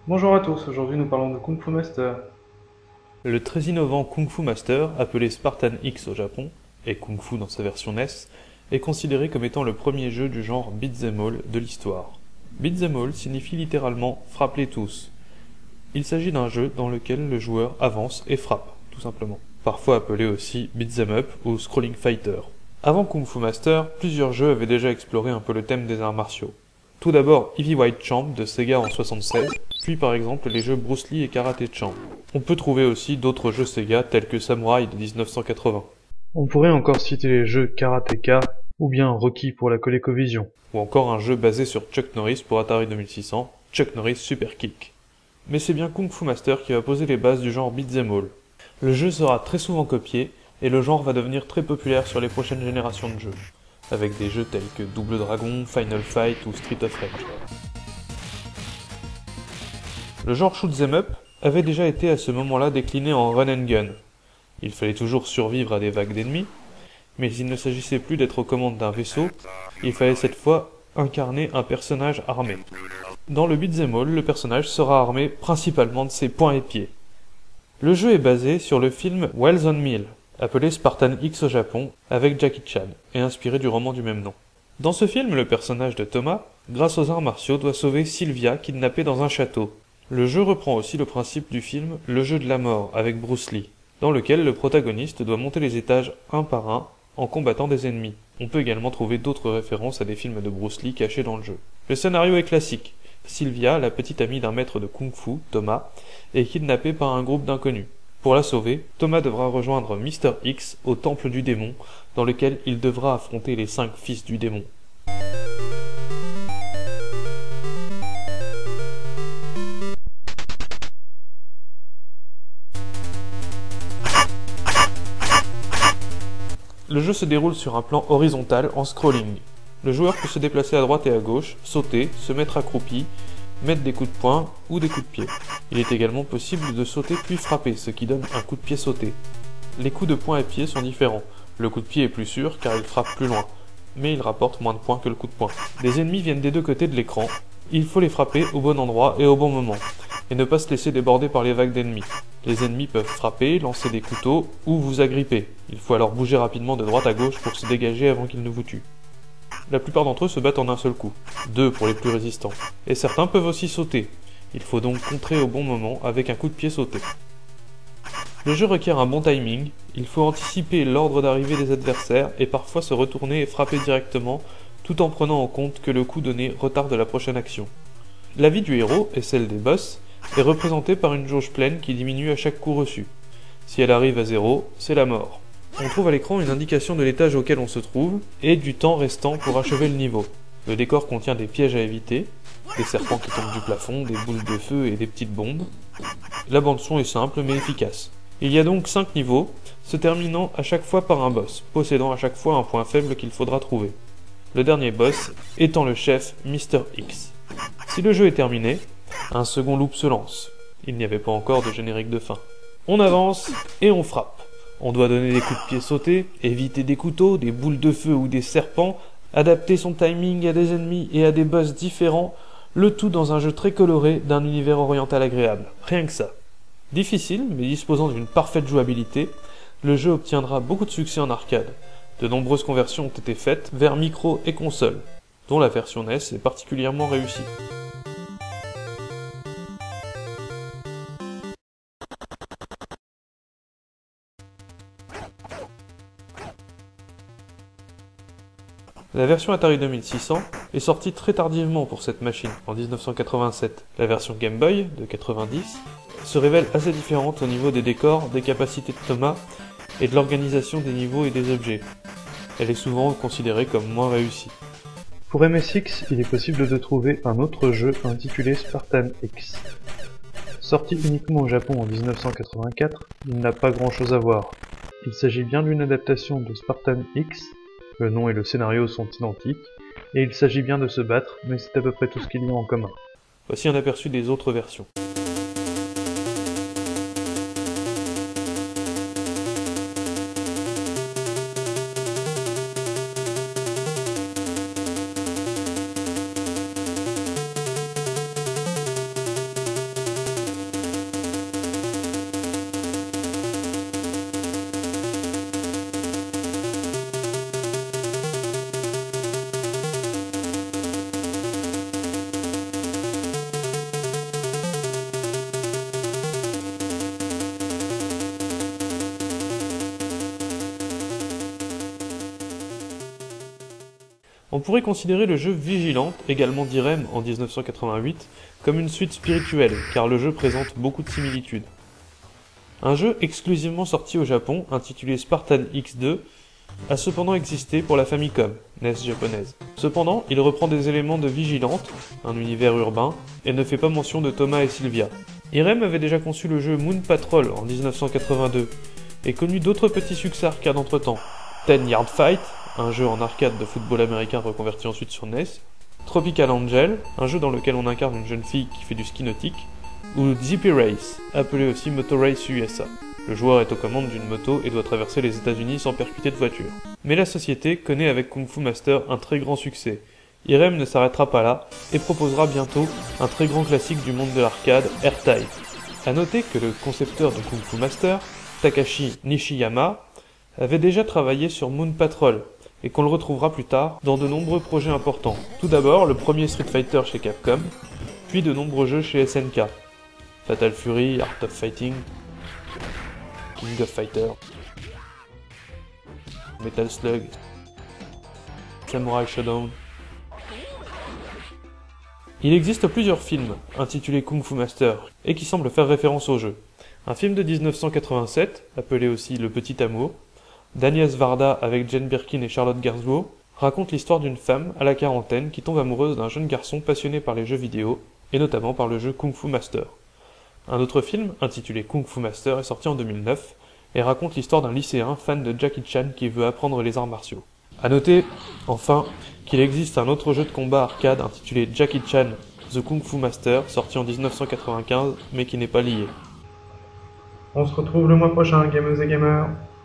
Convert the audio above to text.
Bonjour à tous, aujourd'hui nous parlons de Kung Fu Master. Le très innovant Kung Fu Master, appelé Spartan X au Japon, et Kung Fu dans sa version NES, est considéré comme étant le premier jeu du genre Beat'em All de l'histoire. Beat'em All signifie littéralement frappe-les tous. Il s'agit d'un jeu dans lequel le joueur avance et frappe, tout simplement. Parfois appelé aussi Beat'em Up ou Scrolling Fighter. Avant Kung Fu Master, plusieurs jeux avaient déjà exploré un peu le thème des arts martiaux. Tout d'abord Heavyweight Champ de Sega en 76, puis par exemple les jeux Bruce Lee et Karate Champ. On peut trouver aussi d'autres jeux Sega tels que Samurai de 1980, On pourrait encore citer les jeux Karateka ou bien Rocky pour la ColecoVision. ou encore un jeu basé sur Chuck Norris pour Atari 2600, Chuck Norris Super Kick. Mais c'est bien Kung Fu Master qui va poser les bases du genre Beat'em All. Le jeu sera très souvent copié, et le genre va devenir très populaire sur les prochaines générations de jeux, avec des jeux tels que Double Dragon, Final Fight ou Street of Rage. Le genre Shoot'em Up avait déjà été à ce moment-là décliné en Run and Gun. Il fallait toujours survivre à des vagues d'ennemis, mais il ne s'agissait plus d'être aux commandes d'un vaisseau, il fallait cette fois incarner un personnage armé. Dans le Beat'em All, le personnage sera armé principalement de ses poings et pieds. Le jeu est basé sur le film Wells on Mill, appelé Spartan X au Japon, avec Jackie Chan, et inspiré du roman du même nom. Dans ce film, le personnage de Thomas, grâce aux arts martiaux, doit sauver Sylvia, kidnappée dans un château. Le jeu reprend aussi le principe du film Le jeu de la mort, avec Bruce Lee, dans lequel le protagoniste doit monter les étages un par un en combattant des ennemis. On peut également trouver d'autres références à des films de Bruce Lee cachés dans le jeu. Le scénario est classique. Sylvia, la petite amie d'un maître de kung-fu, Thomas, est kidnappée par un groupe d'inconnus. Pour la sauver, Thomas devra rejoindre Mr. X au temple du démon, dans lequel il devra affronter les 5 fils du démon. Le jeu se déroule sur un plan horizontal en scrolling. Le joueur peut se déplacer à droite et à gauche, sauter, se mettre accroupi, mettre des coups de poing ou des coups de pied. Il est également possible de sauter puis frapper, ce qui donne un coup de pied sauté. Les coups de poing et pied sont différents. Le coup de pied est plus sûr car il frappe plus loin, mais il rapporte moins de points que le coup de poing. Des ennemis viennent des deux côtés de l'écran. Il faut les frapper au bon endroit et au bon moment, et ne pas se laisser déborder par les vagues d'ennemis. Les ennemis peuvent frapper, lancer des couteaux ou vous agripper. Il faut alors bouger rapidement de droite à gauche pour se dégager avant qu'ils ne vous tuent. La plupart d'entre eux se battent en un seul coup, 2 pour les plus résistants. Et certains peuvent aussi sauter. Il faut donc contrer au bon moment avec un coup de pied sauté. Le jeu requiert un bon timing, il faut anticiper l'ordre d'arrivée des adversaires et parfois se retourner et frapper directement tout en prenant en compte que le coup donné retarde la prochaine action. La vie du héros et celle des boss est représentée par une jauge pleine qui diminue à chaque coup reçu. Si elle arrive à 0, c'est la mort. On trouve à l'écran une indication de l'étage auquel on se trouve et du temps restant pour achever le niveau. Le décor contient des pièges à éviter, des serpents qui tombent du plafond, des boules de feu et des petites bombes. La bande son est simple mais efficace. Il y a donc 5 niveaux, se terminant à chaque fois par un boss, possédant à chaque fois un point faible qu'il faudra trouver. Le dernier boss étant le chef Mr. X. Si le jeu est terminé, un second loop se lance. Il n'y avait pas encore de générique de fin. On avance et on frappe. On doit donner des coups de pied sautés, éviter des couteaux, des boules de feu ou des serpents, adapter son timing à des ennemis et à des boss différents, le tout dans un jeu très coloré d'un univers oriental agréable. Rien que ça. Difficile, mais disposant d'une parfaite jouabilité, le jeu obtiendra beaucoup de succès en arcade. De nombreuses conversions ont été faites vers micro et console, dont la version NES est particulièrement réussie. La version Atari 2600 est sortie très tardivement pour cette machine, en 1987. La version Game Boy, de 90, se révèle assez différente au niveau des décors, des capacités de Thomas et de l'organisation des niveaux et des objets. Elle est souvent considérée comme moins réussie. Pour MSX, il est possible de trouver un autre jeu intitulé Spartan X. Sorti uniquement au Japon en 1984, il n'a pas grand chose à voir. Il s'agit bien d'une adaptation de Spartan X, le nom et le scénario sont identiques, et il s'agit bien de se battre, mais c'est à peu près tout ce qu'il y a en commun. Voici un aperçu des autres versions. On pourrait considérer le jeu Vigilante, également d'Irem en 1988, comme une suite spirituelle, car le jeu présente beaucoup de similitudes. Un jeu exclusivement sorti au Japon, intitulé Spartan X2, a cependant existé pour la Famicom, NES japonaise. Cependant, il reprend des éléments de Vigilante, un univers urbain, et ne fait pas mention de Thomas et Sylvia. Irem avait déjà conçu le jeu Moon Patrol en 1982, et connu d'autres petits succès arcade entre-temps. 10 Yard Fight, un jeu en arcade de football américain reconverti ensuite sur NES, Tropical Angel, un jeu dans lequel on incarne une jeune fille qui fait du ski nautique, ou Zippy Race, appelé aussi Moto Race USA. Le joueur est aux commandes d'une moto et doit traverser les États-Unis sans percuter de voiture. Mais la société connaît avec Kung Fu Master un très grand succès. Irem ne s'arrêtera pas là et proposera bientôt un très grand classique du monde de l'arcade, R-Type. A noter que le concepteur de Kung Fu Master, Takashi Nishiyama, avait déjà travaillé sur Moon Patrol, et qu'on le retrouvera plus tard dans de nombreux projets importants. Tout d'abord, le premier Street Fighter chez Capcom, puis de nombreux jeux chez SNK. Fatal Fury, Art of Fighting, King of Fighter, Metal Slug, Samurai Shodown. Il existe plusieurs films intitulés Kung Fu Master et qui semblent faire référence au jeu. Un film de 1987, appelé aussi Le Petit Amour, d'Agnès Varda avec Jane Birkin et Charlotte Gainsbourg, raconte l'histoire d'une femme à la quarantaine qui tombe amoureuse d'un jeune garçon passionné par les jeux vidéo, et notamment par le jeu Kung Fu Master. Un autre film, intitulé Kung Fu Master, est sorti en 2009, et raconte l'histoire d'un lycéen fan de Jackie Chan qui veut apprendre les arts martiaux. A noter, enfin, qu'il existe un autre jeu de combat arcade intitulé Jackie Chan The Kung Fu Master, sorti en 1995, mais qui n'est pas lié. On se retrouve le mois prochain, gameuses et gamers.